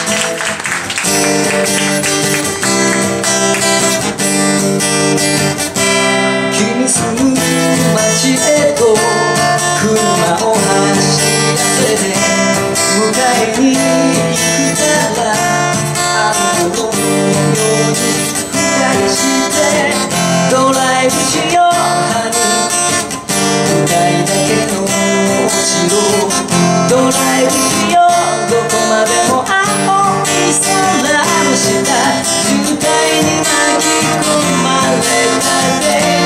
君住む街へと車を走らせて迎えに行くからあの頃のように二人してドライブしようハニー二人だけの星をドライブしようどこまでも青い空の下渋滞に巻き込まれたで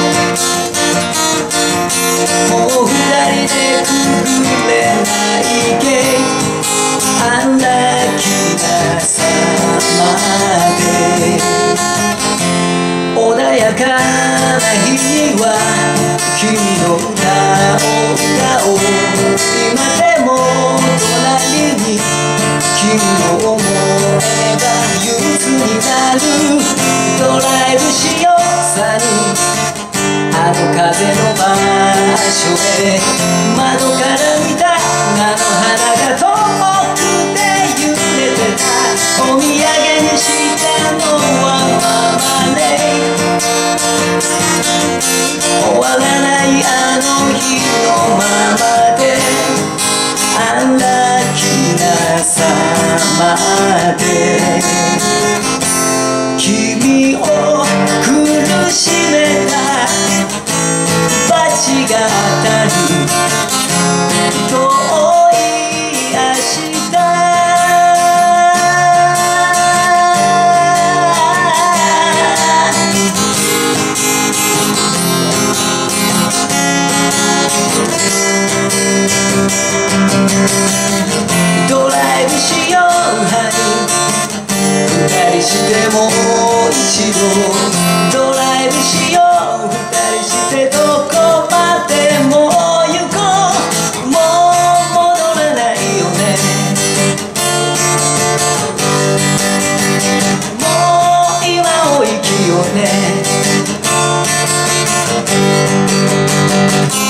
もう二人でくぐれないゲートアンラッキーなさまで穏やかな日には君の歌を歌おう今でも隣に君の想いが憂鬱になるドライブしようサニーあの風の場所へ窓から見た菜の花が遠くで揺れてたお土産にしたのはママレイ終わらないあの日のままでアンラッキーなさまで君を苦しめた罰が当たる遠い明日ドライブしようハニー二人してもう一度ドライブしよう二人してどこまでも行こうもう戻らないよねもう今を生きようね